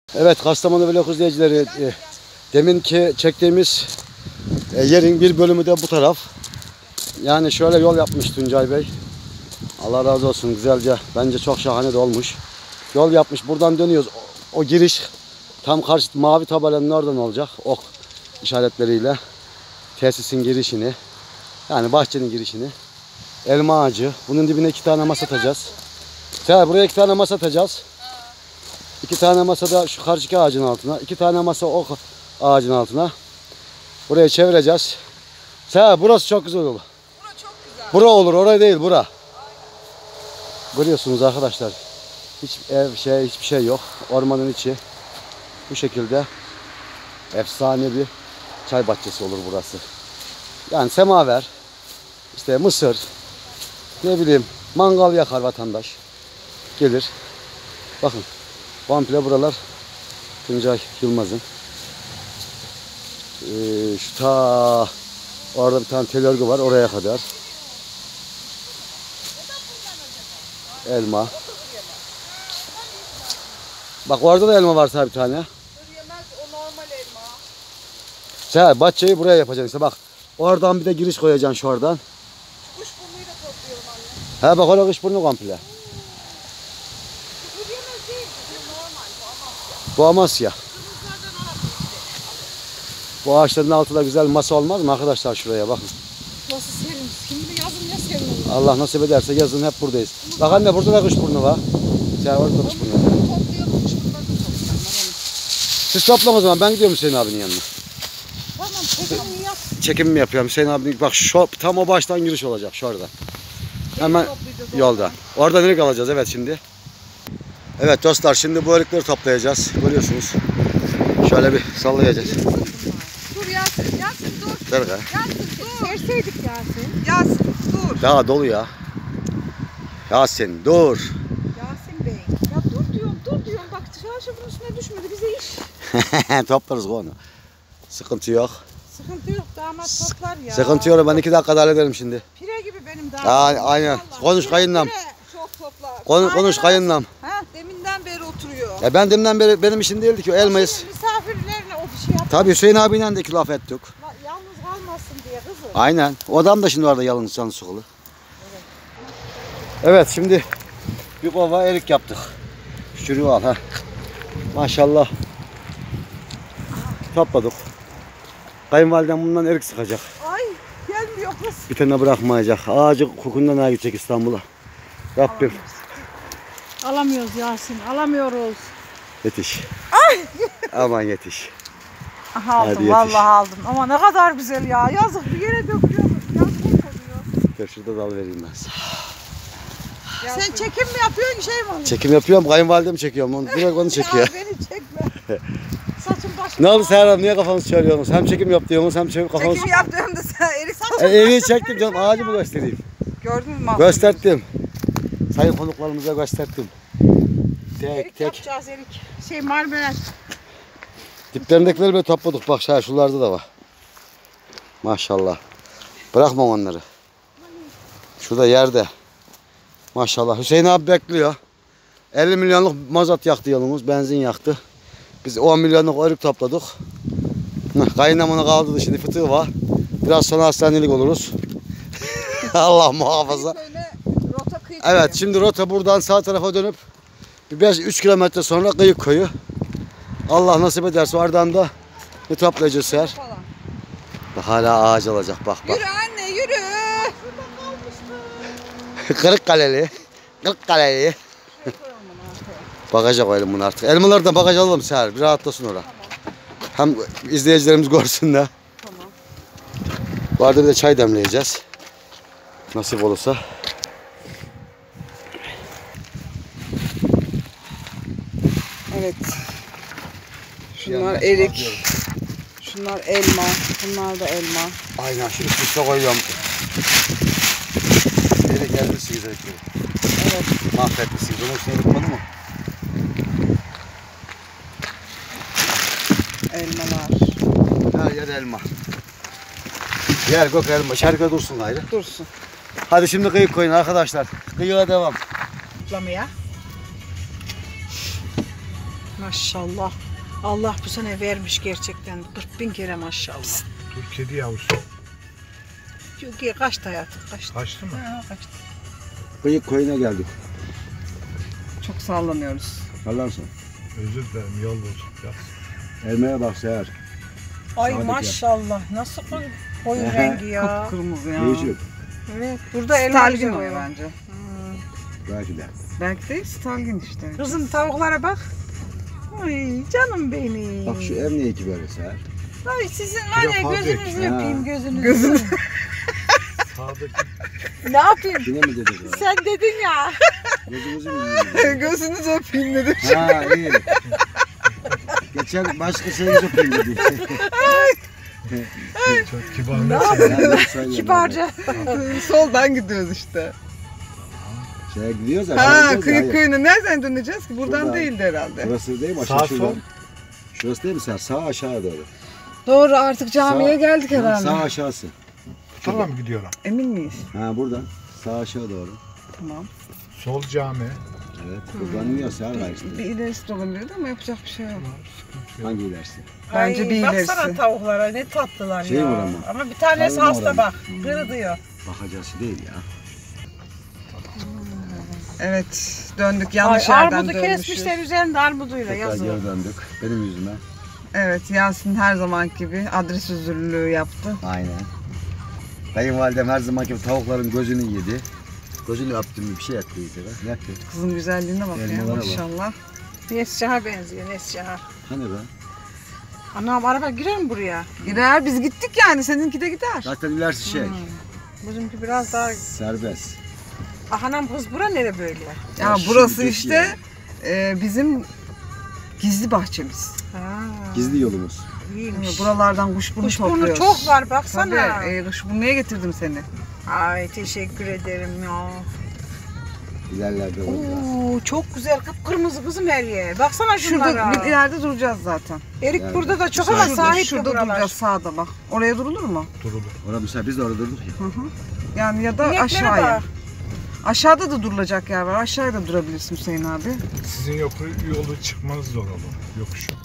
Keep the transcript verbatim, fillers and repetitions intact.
Evet, Kastamonu Vlog izleyicileri, e, deminki çektiğimiz e, yerin bir bölümü de bu taraf. Yani şöyle yol yapmış Tuncay Bey. Allah razı olsun, güzelce, bence çok şahane de olmuş. Yol yapmış, buradan dönüyoruz. O, o giriş tam karşı mavi tabelanın oradan olacak, ok işaretleriyle tesisin girişini, yani bahçenin girişini. Elma ağacı, bunun dibine iki tane masa atacağız. Sen buraya iki tane masa atacağız. İki tane masa da şu karşıki ağacın altına, iki tane masa o ağacın altına. Burayı çevireceğiz. Sen burası çok güzel olur. Bura çok güzel. Bura olur, oraya değil, bura. Görüyorsunuz arkadaşlar. Hiç ev şey, hiçbir şey yok. Ormanın içi. Bu şekilde efsane bir çay bahçesi olur burası. Yani semaver, işte mısır, ne bileyim, mangal yakar vatandaş. Gelir. Bakın. Komple buralar Tuncay Yılmaz'ın. Ee, şu ta orada bir tane tel örgü var, oraya kadar. Elma. Bak orada da elma varsa bir tane. Yemez, o normal elma. Sen bahçeyi buraya yapacaksın işte, bak. Oradan bir de giriş koyacaksın şu oradan. Kuş burnuyla topluyorum anne. He bak, orada kuşburnu komple. Bu yemez değil, bu normal, bu Amasya. Bu Amasya. Kırmızılardan Arap. Bu ağaçların altında güzel masa olmaz mı arkadaşlar, şuraya bakın. Nasıl serin? Şimdi yazın ne serin olur? Allah nasip ederse yazın hep buradayız. Bak anne, burada da kuşburnu var. Sen orada da kuşburnu var. Toplayalım, kuş burnlarını toplayalım. Siz toplama o zaman, ben gidiyorum Hüseyin abinin yanına. Tamam, çekimini yap. Çekim mi yapıyorum Hüseyin abinin? Bak şu tam o baştan giriş olacak şu orada. Hemen yolda. Oradan erik alacağız, evet şimdi. Evet dostlar, şimdi bu erikleri toplayacağız. Görüyorsunuz. Şöyle bir sallayacağız. Dur Yasin, Yasin dur. Ver be. Yasin dur. Serseydik Yasin. Yasin dur. Daha dolu ya. Yasin dur. Yasin Bey. Ya dur diyorum, dur diyorum. Bak çarşafın üstüne düşmedi, bize iş. Toplarız onu. Sıkıntı yok. Sıkıntı yok, damat toplar ya. Sıkıntı yok, ben iki dakikada hallederim şimdi. Pire gibi benim damat. Aa, aynen. Vallahi Konuş pire, kayınlam. pire çok toplar. Konuş, konuş Aynen. kayınlam. Ha, deminden beri oturuyor. Ya ben deminden beri benim işim değildi ki o elmayız. Şimdi misafirlerine o bir şey yapar. Tabii Hüseyin abiyle de iki laf ettik. La- Yalnız kalmasın diye kızım. Aynen. O adam da şimdi orada yalnız canı sıkılı. Evet, şimdi bir kova erik yaptık. Şunu al ha. Maşallah. Topladık. Kayınvalidem bundan erik sıkacak. Ay gelmiyor kız. Bir tane bırakmayacak. Ağacı kokundan daha gidecek İstanbul'a. Rabbim Alamıyoruz Yasin, alamıyoruz. yetiş. Ay. Aman yetiş. Aha, Hadi aldım, yetiş. vallahi aldım. Ama ne kadar güzel ya. Yazık bir yere döküyormuş. Yazık oluyor. Dur şurada dal vereyim ben sana. Sen çekim mi yapıyorsun, şey mi alıyorsun? Çekim yapıyorum. Kayınvalidemi çekiyorum. Onu, direkt onu çekiyor. Ya beni çekme. Saçım başım. Ne oldu Serhan? Niye kafanızı çağırıyorsunuz? Hem çekim yap diyorsunuz hem çekim kafanızı... Çekim yaptım da sen erik E, evi çektim canım. Ağacı mı göstereyim? gördün mü? Gösterdim. Sayın konuklarımıza gösterdim. Tek Erik tek. yapacağız erik. Şey marmelat. Diplerindekileri böyle topladık. Bak şurada, şuralarda da var. Maşallah. Bırakmam onları. Şurada yerde. Maşallah. Hüseyin abi bekliyor. elli milyonluk mazot yaktı yolumuz. Benzin yaktı. Biz on milyonluk erik topladık. Kayınlamını kaldırdı, şimdi fıtığı var. Biraz sonra hastanelik oluruz. Allah muhafaza. Rota kıyı. Evet, şimdi rota buradan sağ tarafa dönüp bir beş üç kilometre sonra Kıyık Koyu. Allah nasip ederse oradan da ne toplayacağız Ser? Bak hala ağaç olacak, bak bak. Yürü anne yürü. Kırıkkaleli. Kırıkkaleli. Bagaja koyalım bunu artık. Elmaları da bagaja alalım Ser. Bir rahatlasın orada. Hem izleyicilerimiz görsünler. Tamam. Bu arada bir de çay demleyeceğiz. Nasip olursa. Evet. Şunlar erik. Şunlar elma. Bunlar da elma. Aynen, şimdi üstüne koyuyorum. Erik elbisiniz ekleri. Evet. Mahvetmişsiniz. Onun üstüne tutmadı mı? Elmalar. Her yer elma. Yer gök elma. Şerke dursun gayrı. Dursun. Hadi şimdi kıyık koyun arkadaşlar. Kıyığa devam. Toplamaya. Maşallah. Allah bu sene vermiş gerçekten. kırk bin kere maşallah. Dur kedi yavrusu. Çünkü kaçtı hayatım kaçtı. Kaçtı mı? Ha, kaçtı. Kıyık koyuna geldik. Çok sallanıyoruz. Allah'ım. Özür dilerim yol bozuk biraz. Elmeye bak Seher. Ay Sadık maşallah. Nasıl koy- koyun Ehe. rengi ya. Kıpkırmızı ya. Değişik. Evet. Burada elma Stalgin güzel o oluyor. bence. Hmm. Belki de. Belki de stalgin işte. Kızım tavuklara bak. Ay canım benim. Bak şu ev niye ki böyle Seher? Ay sizin var ya Pilav gözünüzü Ha. öpeyim gözünüzü. Gözünü- Sağdaki Ne yapayım? Yine mi dedik ya? Sen dedin ya. Gözümüzü mü yiyeyim? Gözünüzü öpeyim dedim. Ha iyi. Geçen başka şey öpeyim dedi. çok kibar Ne mesela. Kibarca. Soldan gidiyoruz işte. Şeye gidiyoruz ya. Ha şeye gidiyoruz ya, kıyık hayır. kıyına nereden döneceğiz ki? Buradan Buradan. değildi herhalde. Burası değil mi? Sağ Aşağı sol. şuradan. Şurası değil mi Seher? Sağ aşağı doğru. Doğru artık camiye Sağ- geldik herhalde. Sağ aşağısı. Tamam gidiyorum. Emin miyiz? Ha buradan. Sağ aşağı doğru. Tamam. Sol cami. Evet. Buradan iniyor Seher var işte. Bir ilerisi de olabilirdi ama yapacak bir şey yok. Sıkıntı yok. Hangi ilerisi? Bence Ay, bir baksana ilerisi. tavuklara ne tatlılar Şey ya. mi oran mı? Ama bir tanesi Tarla mı hasta oran mı? bak. Gırıdıyor. Bakacağız değil ya. Evet döndük yanlış Ay, yerden armudu dönmüşüz. kesmişler üzerinde armuduyla Tekrar yazıyor. geri döndük. Benim yüzüme. Evet Yasin her zamanki gibi adres özürlüğü yaptı. Aynen. Kayınvalidem her zaman gibi tavukların gözünü yedi. Gözünü yaptım bir şey etti iyice. Ne etti? Kızın güzelliğine bak ya Elmalara bak. maşallah. Nescaha benziyor Nescaha. Hani be? Anam araba girer mi buraya? Girer biz gittik yani seninki de gider. Zaten ilerisi şey. Hmm. Bizimki biraz daha... Serbest. Ah anam kız bura nere böyle? Ya şu burası gidecek işte yani. e, bizim gizli bahçemiz. Ha, Gizli yolumuz. iyiymiş. Buralardan kuşburnu Kuşburnu topluyoruz. çok var baksana. Tabii e, kuşburnuya getirdim seni. Ay teşekkür ederim ya. İlerlerde olacağız. Oo, çok güzel kıpkırmızı kızım her yer. Baksana şunlara. Şurada bir ileride duracağız zaten. Erik Yani burada da çok şurada- ama Şurada, sahip de şurada buralar. duracağız sağda bak. Oraya durulur mu? Durulur. Orada mesela biz de orada durduk ya. Hı hı. Yani ya da İneklere aşağıya. bak. Aşağıda da durulacak yer var. Aşağıya da durabilirsin Hüseyin abi. Sizin yok, yolu çıkmanız zor olur. Yokuşu.